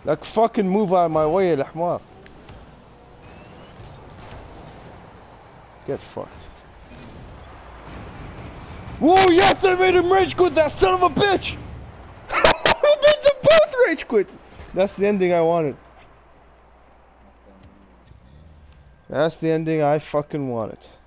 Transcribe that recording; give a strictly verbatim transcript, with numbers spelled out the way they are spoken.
Like fucking move out of my way, يا الحمار. Get fucked. Whoa, yes, I made him rage quit, that son of a bitch! I made them both rage quit! That's the ending I wanted. That's the ending I fucking wanted.